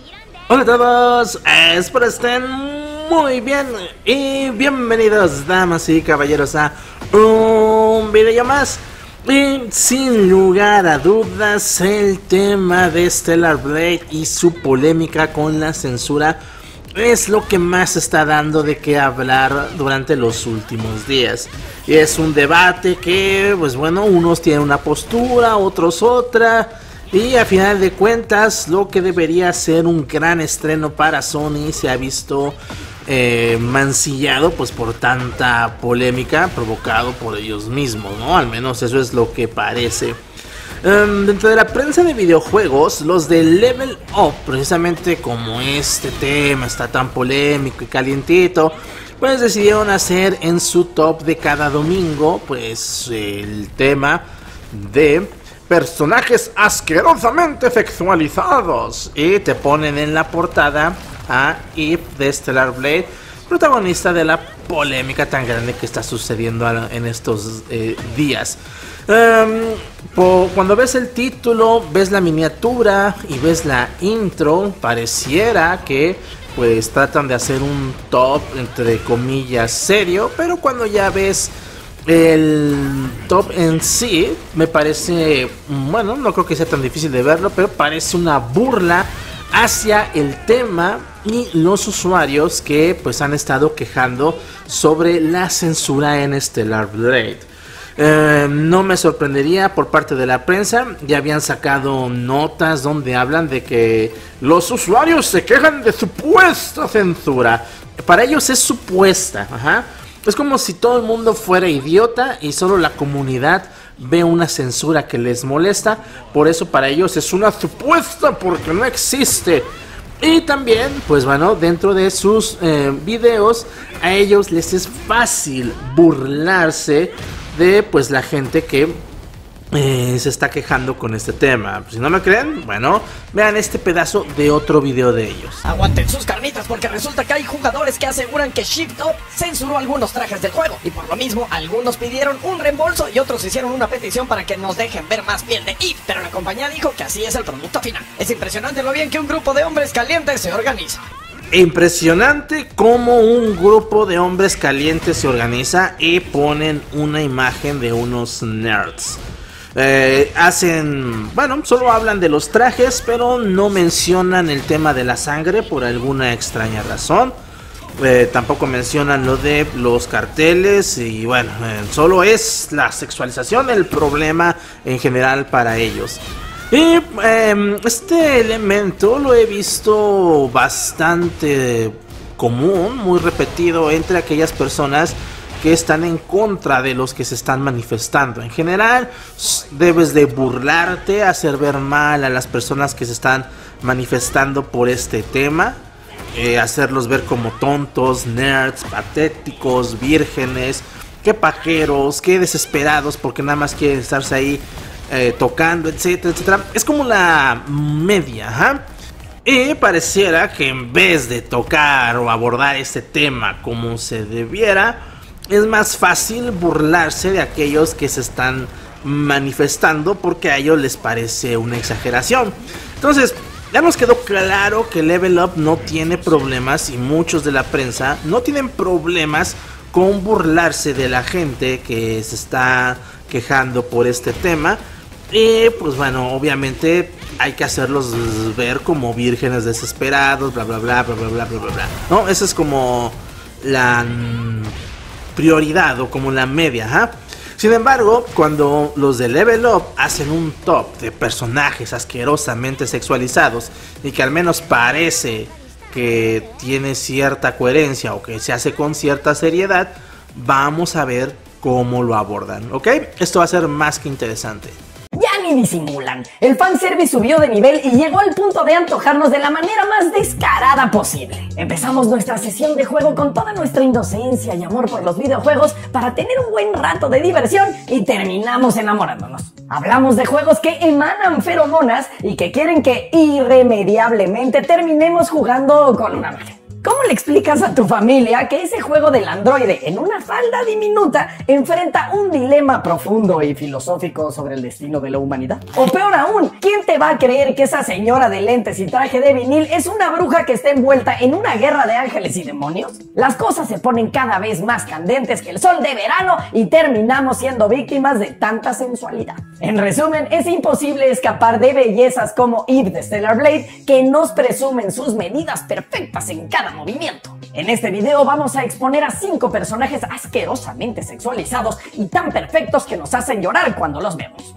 Hola a todos, espero estén muy bien y bienvenidos, damas y caballeros, a un video más. Y sin lugar a dudas, el tema de Stellar Blade y su polémica con la censura es lo que más está dando de qué hablar durante los últimos días. Y es un debate que, pues bueno, unos tienen una postura, otros otra. Y a final de cuentas, lo que debería ser un gran estreno para Sony se ha visto mancillado pues por tanta polémica provocado por ellos mismos, ¿no? Al menos eso es lo que parece. Dentro de la prensa de videojuegos, los de Level Up, precisamente como este tema está tan polémico y calientito, pues decidieron hacer en su top de cada domingo pues el tema de personajes asquerosamente sexualizados, y te ponen en la portada a Eve de Stellar Blade, protagonista de la polémica tan grande que está sucediendo en estos días. Cuando ves el título, ves la miniatura y ves la intro, pareciera que pues tratan de hacer un top entre comillas serio, pero cuando ya ves el top en sí, me parece, bueno, no creo que sea tan difícil de verlo, pero parece una burla hacia el tema y los usuarios que pues han estado quejando sobre la censura en Stellar Blade. No me sorprendería por parte de la prensa, ya habían sacado notas donde hablan de que los usuarios se quejan de supuesta censura. Para ellos es supuesta, ajá. Es como si todo el mundo fuera idiota y solo la comunidad ve una censura que les molesta. Por eso para ellos es una supuesta, porque no existe. Y también, pues bueno, dentro de sus videos, a ellos les es fácil burlarse de pues la gente que se está quejando con este tema. Si no me creen, bueno, vean este pedazo de otro video de ellos. Aguanten sus carnitas, porque resulta que hay jugadores que aseguran que Shift Up censuró algunos trajes del juego, y por lo mismo algunos pidieron un reembolso y otros hicieron una petición para que nos dejen ver más piel de Eve, pero la compañía dijo que así es el producto final. Es impresionante lo bien que un grupo de hombres calientes se organiza. Impresionante cómo un grupo de hombres calientes se organiza y ponen una imagen de unos nerds. Bueno, solo hablan de los trajes, pero no mencionan el tema de la sangre por alguna extraña razón. Tampoco mencionan lo de los carteles y bueno, solo es la sexualización el problema en general para ellos. Y este elemento lo he visto bastante común, muy repetido entre aquellas personas que están en contra de los que se están manifestando. En general, debes de burlarte, hacer ver mal a las personas que se están manifestando por este tema, hacerlos ver como tontos, nerds, patéticos, vírgenes, que pajeros, que desesperados porque nada más quieren estarse ahí tocando, etcétera, etcétera. Es como la media, ¿ajá? Y pareciera que en vez de tocar o abordar este tema como se debiera, es más fácil burlarse de aquellos que se están manifestando porque a ellos les parece una exageración. Entonces, ya nos quedó claro que Level Up no tiene problemas, y muchos de la prensa no tienen problemas con burlarse de la gente que se está quejando por este tema. Y pues bueno, obviamente hay que hacerlos ver como vírgenes desesperados, bla bla bla bla bla bla bla bla, ¿no? Esa es como la prioridad o como la media, ¿eh? Sin embargo, cuando los de Level Up hacen un top de personajes asquerosamente sexualizados y que al menos parece que tiene cierta coherencia o que se hace con cierta seriedad, vamos a ver cómo lo abordan, ¿ok? Esto va a ser más que interesante. Ya ni disimulan. El fanservice subió de nivel y llegó al punto de antojarnos de la manera más descarada posible. Empezamos nuestra sesión de juego con toda nuestra inocencia y amor por los videojuegos para tener un buen rato de diversión, y terminamos enamorándonos. Hablamos de juegos que emanan feromonas y que quieren que irremediablemente terminemos jugando con una magia. ¿Cómo le explicas a tu familia que ese juego del androide en una falda diminuta enfrenta un dilema profundo y filosófico sobre el destino de la humanidad? O peor aún, ¿quién te va a creer que esa señora de lentes y traje de vinil es una bruja que está envuelta en una guerra de ángeles y demonios? Las cosas se ponen cada vez más candentes que el sol de verano y terminamos siendo víctimas de tanta sensualidad. En resumen, es imposible escapar de bellezas como Eve de Stellar Blade, que nos presumen sus medidas perfectas en cada movimiento. En este video vamos a exponer a 5 personajes asquerosamente sexualizados y tan perfectos que nos hacen llorar cuando los vemos.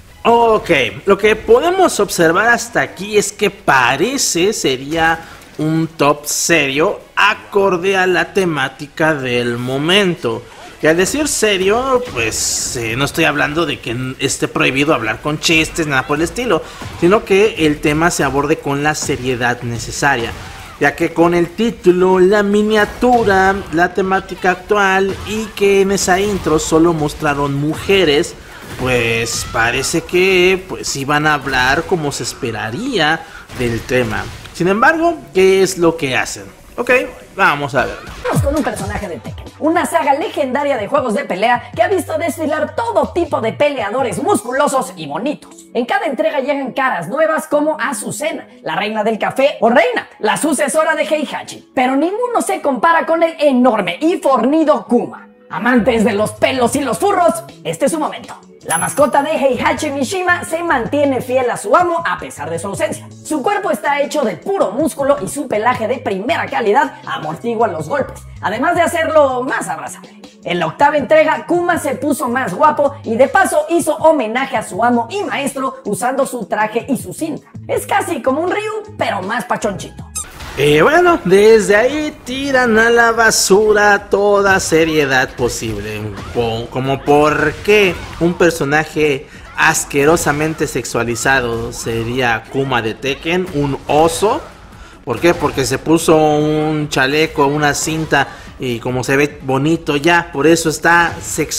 Ok, lo que podemos observar hasta aquí es que parece sería un top serio acorde a la temática del momento. Y al decir serio, pues no estoy hablando de que esté prohibido hablar con chistes, nada por el estilo, sino que el tema se aborde con la seriedad necesaria, ya que con el título, la miniatura, la temática actual y que en esa intro solo mostraron mujeres, pues parece que pues iban a hablar como se esperaría del tema. Sin embargo, ¿qué es lo que hacen? Ok, vamos a verlo. Vamos con un personaje de Tekken, una saga legendaria de juegos de pelea que ha visto desfilar todo tipo de peleadores musculosos y bonitos. En cada entrega llegan caras nuevas como Azucena, la reina del café, o Reina, la sucesora de Heihachi. Pero ninguno se compara con el enorme y fornido Kuma. Amantes de los pelos y los furros, este es su momento. La mascota de Heihachi Mishima se mantiene fiel a su amo a pesar de su ausencia. Su cuerpo está hecho de puro músculo y su pelaje de primera calidad amortigua los golpes, además de hacerlo más abrazable. En la octava entrega, Kuma se puso más guapo y de paso hizo homenaje a su amo y maestro usando su traje y su cinta. Es casi como un Ryu, pero más pachonchito. Y bueno, desde ahí tiran a la basura toda seriedad posible. Como por qué un personaje asquerosamente sexualizado sería Kuma de Tekken, un oso. ¿Por qué? Porque se puso un chaleco, una cinta y como se ve bonito ya, por eso está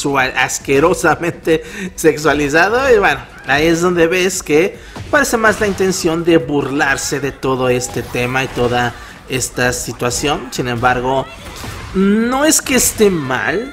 asquerosamente sexualizado. Y bueno, ahí es donde ves que parece más la intención de burlarse de todo este tema y toda esta situación. Sin embargo, no es que esté mal,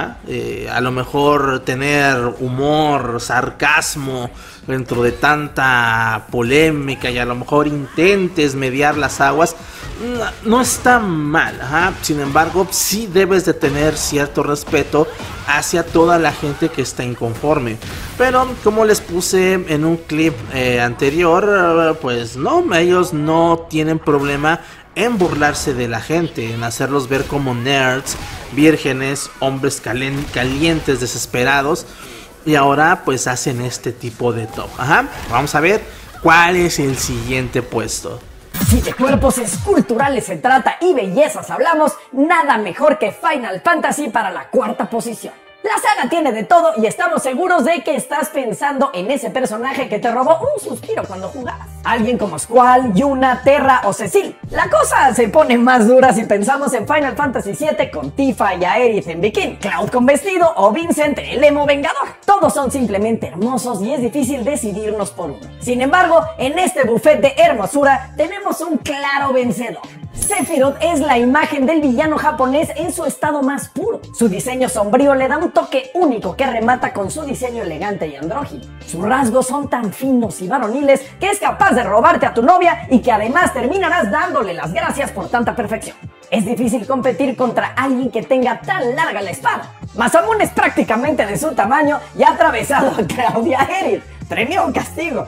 a lo mejor tener humor, sarcasmo dentro de tanta polémica y a lo mejor intentes mediar las aguas, no está mal, Sin embargo, sí debes de tener cierto respeto hacia toda la gente que está inconforme. Pero como les puse en un clip anterior, pues no, ellos no tienen problema en burlarse de la gente, en hacerlos ver como nerds, vírgenes, hombres calientes, desesperados. Y ahora pues hacen este tipo de top. Vamos a ver cuál es el siguiente puesto. Si de cuerpos esculturales se trata y bellezas hablamos, nada mejor que Final Fantasy para la cuarta posición. La saga tiene de todo y estamos seguros de que estás pensando en ese personaje que te robó un suspiro cuando jugabas. Alguien como Squall, Yuna, Terra o Cecil. La cosa se pone más dura si pensamos en Final Fantasy VII con Tifa y Aerith en bikini, Cloud con vestido o Vincent el emo vengador. Todos son simplemente hermosos y es difícil decidirnos por uno. Sin embargo, en este buffet de hermosura tenemos un claro vencedor. Sephiroth es la imagen del villano japonés en su estado más puro. Su diseño sombrío le da un toque único que remata con su diseño elegante y andrógino. Sus rasgos son tan finos y varoniles que es capaz de robarte a tu novia y que además terminarás dándole las gracias por tanta perfección. Es difícil competir contra alguien que tenga tan larga la espada. Masamune es prácticamente de su tamaño y ha atravesado a Claudia Aerith. Premio o castigo.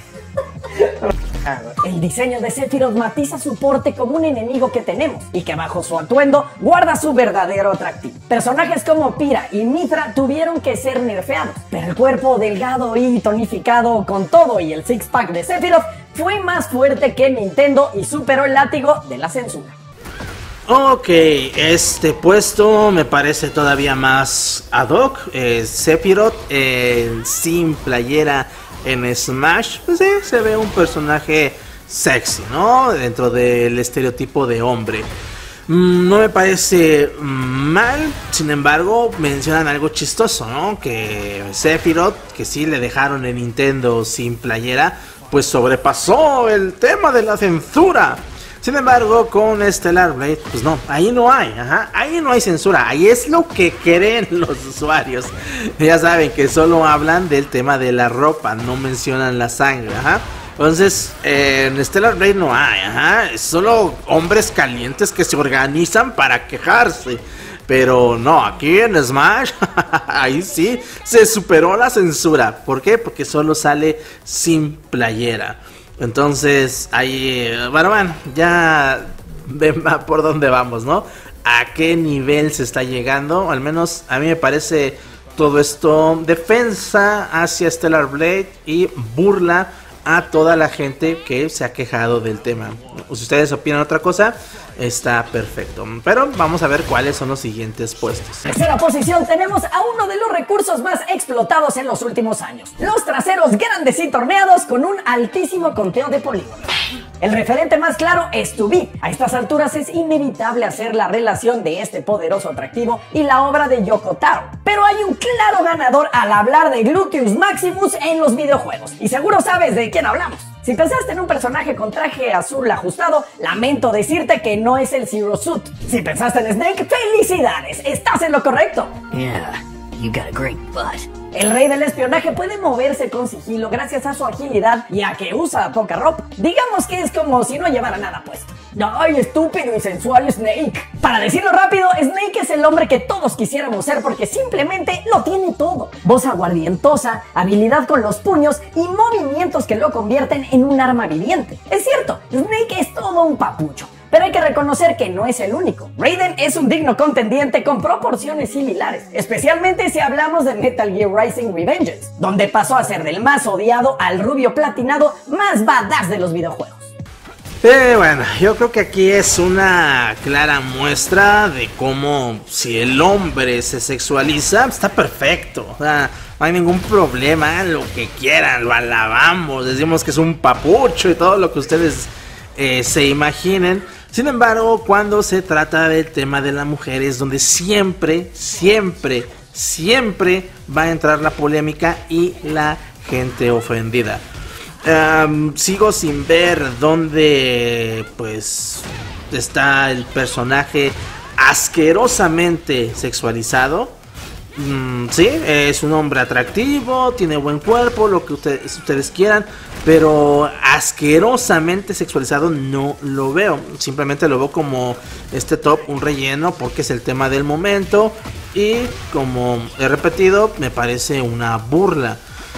El diseño de Sephiroth matiza su porte como un enemigo que tenemos y que bajo su atuendo guarda su verdadero atractivo. Personajes como Pyra y Mithra tuvieron que ser nerfeados, pero el cuerpo delgado y tonificado con todo y el six-pack de Sephiroth fue más fuerte que Nintendo y superó el látigo de la censura. Ok, este puesto me parece todavía más ad hoc. Sephiroth sin playera en Smash, pues sí, se ve un personaje sexy, ¿no? Dentro del estereotipo de hombre. No me parece mal, sin embargo, mencionan algo chistoso, ¿no? Que Sephiroth, que sí le dejaron en Nintendo sin playera, pues sobrepasó el tema de la censura. Sin embargo, con Stellar Blade, pues no, ahí no hay, ahí no hay censura, ahí es lo que creen los usuarios. Ya saben que solo hablan del tema de la ropa, no mencionan la sangre, Entonces, en Stellar Blade no hay, es solo hombres calientes que se organizan para quejarse. Pero no, aquí en Smash, ahí sí, se superó la censura. ¿Por qué? Porque solo sale sin playera. Entonces, ahí, bueno, ya ven por dónde vamos, ¿no? A qué nivel se está llegando. Al menos a mí me parece todo esto defensa hacia Stellar Blade y burla a toda la gente que se ha quejado del tema. Si ustedes opinan otra cosa, está perfecto. Pero vamos a ver cuáles son los siguientes puestos. En tercera posición tenemos a uno de los recursos más explotados en los últimos años: los traseros grandes y torneados con un altísimo conteo de polígonos. El referente más claro es 2B. A estas alturas es inevitable hacer la relación de este poderoso atractivo y la obra de Yoko Taro. Pero hay un claro ganador al hablar de Gluteus Maximus en los videojuegos. Y seguro sabes de quién hablamos. Si pensaste en un personaje con traje azul ajustado, lamento decirte que no es el Zero Suit. Si pensaste en Snake, ¡felicidades! ¡Estás en lo correcto! Yeah, you got a great butt. El rey del espionaje puede moverse con sigilo gracias a su agilidad y a que usa poca ropa. Digamos que es como si no llevara nada puesto. ¡Ay, estúpido y sensual Snake! Para decirlo rápido, Snake es el hombre que todos quisiéramos ser porque simplemente lo tiene todo. Voz aguardientosa, habilidad con los puños y movimientos que lo convierten en un arma viviente. Es cierto, Snake es todo un papucho. Pero hay que reconocer que no es el único. Raiden es un digno contendiente con proporciones similares, especialmente si hablamos de Metal Gear Rising Revengeance, donde pasó a ser del más odiado al rubio platinado más badass de los videojuegos. Bueno, yo creo que aquí es una clara muestra de cómo si el hombre se sexualiza, está perfecto. O sea, no hay ningún problema, lo que quieran, lo alabamos, decimos que es un papucho y todo lo que ustedes se imaginen. Sin embargo, cuando se trata del tema de la mujer es donde siempre va a entrar la polémica y la gente ofendida. Sigo sin ver dónde pues está el personaje asquerosamente sexualizado. Sí, es un hombre atractivo, tiene buen cuerpo, lo que ustedes quieran, pero asquerosamente sexualizado no lo veo. Simplemente lo veo como este top, un relleno, porque es el tema del momento. Y como he repetido, me parece una burla.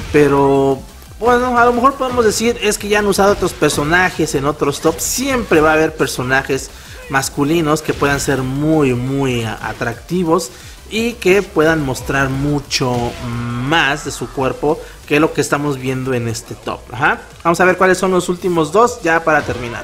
Pero bueno, a lo mejor podemos decir es que ya han usado otros personajes en otros tops. Siempre va a haber personajes masculinos que puedan ser muy atractivos y que puedan mostrar mucho más de su cuerpo que lo que estamos viendo en este top. Vamos a ver cuáles son los últimos dos ya para terminar.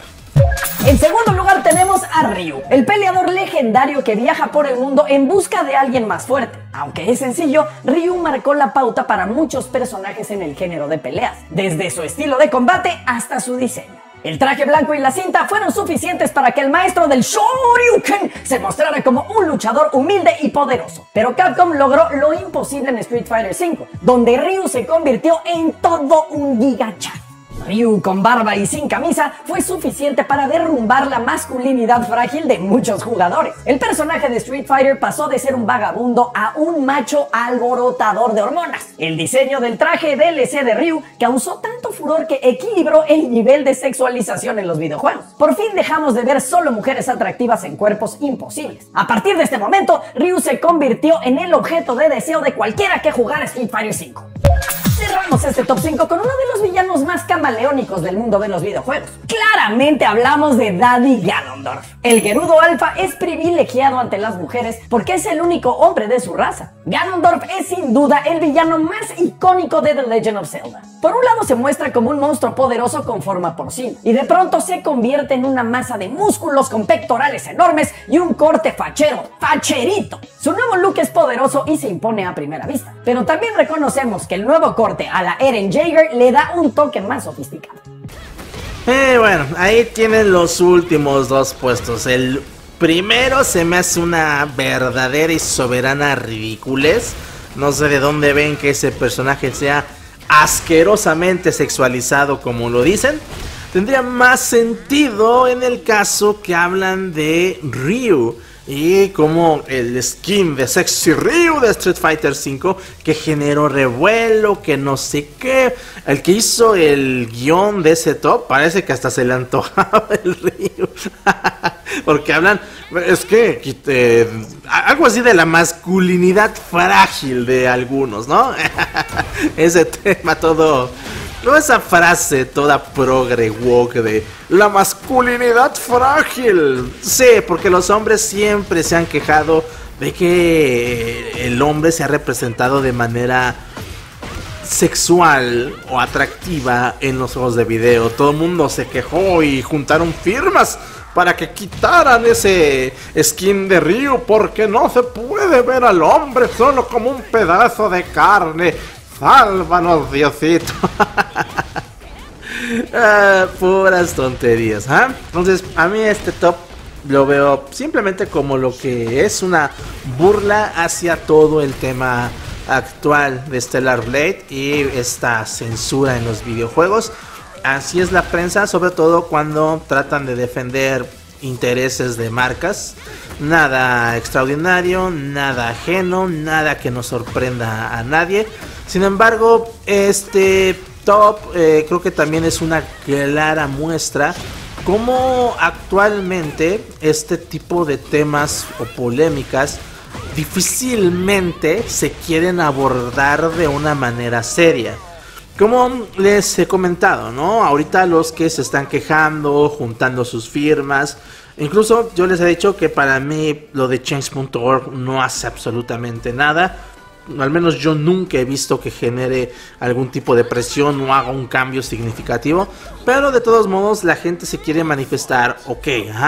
En segundo lugar tenemos a Ryu, el peleador legendario que viaja por el mundo en busca de alguien más fuerte. Aunque es sencillo, Ryu marcó la pauta para muchos personajes en el género de peleas, desde su estilo de combate hasta su diseño. El traje blanco y la cinta fueron suficientes para que el maestro del Shoryuken se mostrara como un luchador humilde y poderoso. Pero Capcom logró lo imposible en Street Fighter V, donde Ryu se convirtió en todo un gigachan. Ryu con barba y sin camisa fue suficiente para derrumbar la masculinidad frágil de muchos jugadores. El personaje de Street Fighter pasó de ser un vagabundo a un macho alborotador de hormonas. El diseño del traje DLC de Ryu causó tanto furor que equilibró el nivel de sexualización en los videojuegos. Por fin dejamos de ver solo mujeres atractivas en cuerpos imposibles. A partir de este momento, Ryu se convirtió en el objeto de deseo de cualquiera que jugara Street Fighter V. Cerramos este top 5 con uno de los villanos más camaleónicos del mundo de los videojuegos. Claramente hablamos de Daddy Ganondorf. El Gerudo Alpha es privilegiado ante las mujeres porque es el único hombre de su raza. Ganondorf es sin duda el villano más icónico de The Legend of Zelda. Por un lado se muestra como un monstruo poderoso con forma porcina, y de pronto se convierte en una masa de músculos con pectorales enormes y un corte facherito. Su nuevo look es poderoso y se impone a primera vista, pero también reconocemos que el nuevo corte a la Eren Jaeger le da un toque más sofisticado. Bueno, ahí tienen los últimos dos puestos. El primero se me hace una verdadera y soberana ridiculez. No sé de dónde ven que ese personaje sea asquerosamente sexualizado como lo dicen. tendría más sentido en el caso que hablan de Ryu. Y como el skin de Sexy Ryu de Street Fighter V, que generó revuelo, que no sé qué. El que hizo el guión de ese top, parece que hasta se le antojaba el Ryu. Porque hablan, es que algo así de la masculinidad frágil de algunos, ¿no? Ese tema todo... No, esa frase toda progre woke de la masculinidad frágil. Sí, porque los hombres siempre se han quejado de que el hombre se ha representado de manera sexual o atractiva en los juegos de video. Todo el mundo se quejó y juntaron firmas para que quitaran ese skin de Ryu, porque no se puede ver al hombre solo como un pedazo de carne. ¡Sálvanos, Diosito! Puras tonterías, ¿eh? Entonces, a mí este top lo veo simplemente como lo que es una burla hacia todo el tema actual de Stellar Blade y esta censura en los videojuegos. Así es la prensa, sobre todo cuando tratan de defender intereses de marcas. Nada extraordinario, nada ajeno, nada que nos sorprenda a nadie. Sin embargo, este top creo que también es una clara muestra cómo actualmente este tipo de temas o polémicas difícilmente se quieren abordar de una manera seria. Como les he comentado, ¿no? Ahorita los que se están quejando, juntando sus firmas. Incluso yo les he dicho que para mí lo de Change.org no hace absolutamente nada. Al menos yo nunca he visto que genere algún tipo de presión o haga un cambio significativo. Pero de todos modos la gente se quiere manifestar. Ok,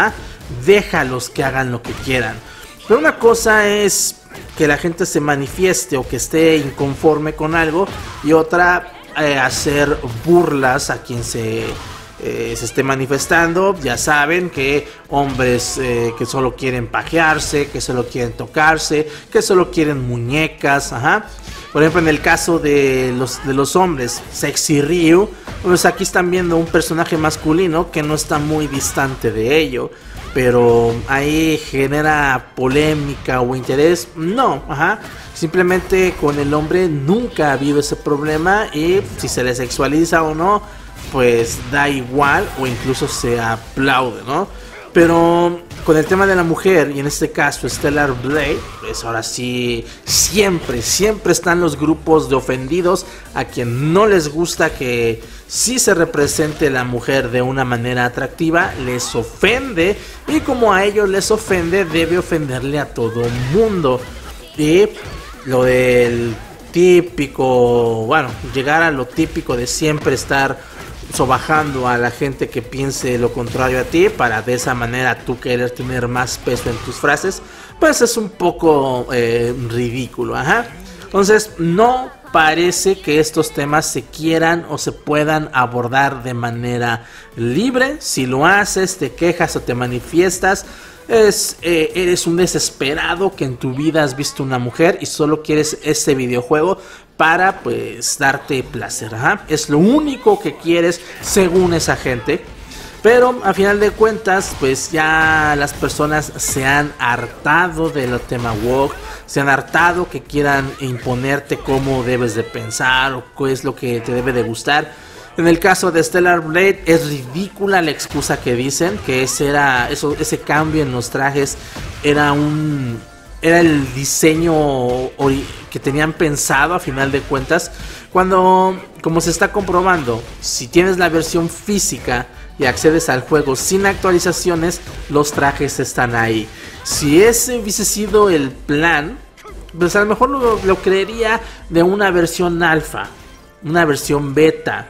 déjalos que hagan lo que quieran. Pero una cosa es que la gente se manifieste o que esté inconforme con algo. Y otra, hacer burlas a quien se esté manifestando. Ya saben que hombres que solo quieren pajearse, que solo quieren tocarse, que solo quieren muñecas. Por ejemplo, en el caso de los hombres, Sexy Ryu, pues aquí están viendo un personaje masculino que no está muy distante de ello. Pero ahí genera polémica o interés. No, simplemente con el hombre nunca ha habido ese problema. Y si se le sexualiza o no, pues da igual o incluso se aplaude, ¿no? Pero con el tema de la mujer, y en este caso Stellar Blade, pues ahora sí, siempre están los grupos de ofendidos a quien no les gusta que sí se represente la mujer de una manera atractiva, les ofende, y como a ellos les ofende, debe ofenderle a todo mundo. Y lo del típico, bueno, llegar a lo típico de siempre estar sobajando a la gente que piense lo contrario a ti, para de esa manera tú querer tener más peso en tus frases, pues es un poco ridículo. Entonces no parece que estos temas se quieran o se puedan abordar de manera libre. Si lo haces, te quejas o te manifiestas, eres un desesperado que en tu vida has visto una mujer y solo quieres este videojuego para pues darte placer. Es lo único que quieres según esa gente. Pero a final de cuentas, pues ya las personas se han hartado del tema woke, se han hartado que quieran imponerte cómo debes de pensar o qué es lo que te debe de gustar. En el caso de Stellar Blade es ridícula la excusa que dicen, que ese cambio en los trajes era el diseño que tenían pensado a final de cuentas. Cuando, como se está comprobando, si tienes la versión física y accedes al juego sin actualizaciones, los trajes están ahí. Si ese hubiese sido el plan, pues a lo mejor lo creería de una versión alfa, una versión beta,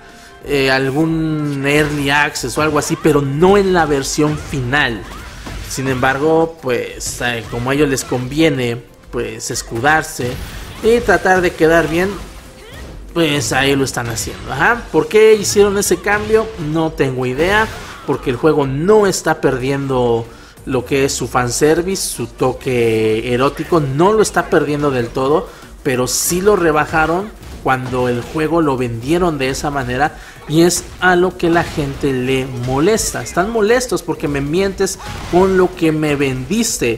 algún early access o algo así, pero no en la versión final. Sin embargo, pues como a ellos les conviene pues escudarse y tratar de quedar bien, pues ahí lo están haciendo. ¿Por qué hicieron ese cambio? No tengo idea. Porque el juego no está perdiendo lo que es su fanservice, su toque erótico, no lo está perdiendo del todo, pero sí lo rebajaron cuando el juego lo vendieron de esa manera, y es a lo que la gente le molesta. Están molestos porque me mientes con lo que me vendiste.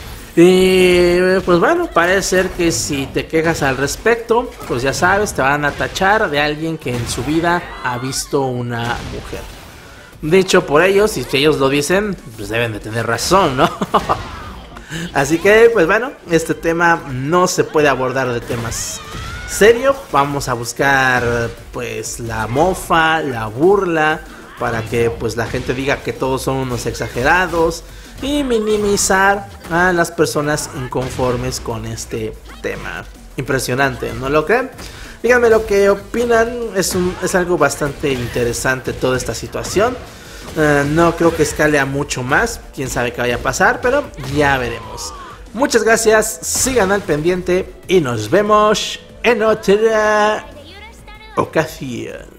Pues bueno, parece ser que si te quejas al respecto, pues ya sabes, te van a tachar de alguien que en su vida ha visto una mujer. Dicho por ellos, y si ellos lo dicen, pues deben de tener razón, ¿no? Así que, pues bueno, este tema no se puede abordar de temas serios. Vamos a buscar, pues, la mofa, la burla, para que, pues, la gente diga que todos son unos exagerados, y minimizar a las personas inconformes con este tema. Impresionante, ¿no lo creen? Díganme lo que opinan. Es algo bastante interesante toda esta situación. No creo que escale a mucho más. Quién sabe qué vaya a pasar, pero ya veremos. Muchas gracias, sigan al pendiente y nos vemos en otra ocasión.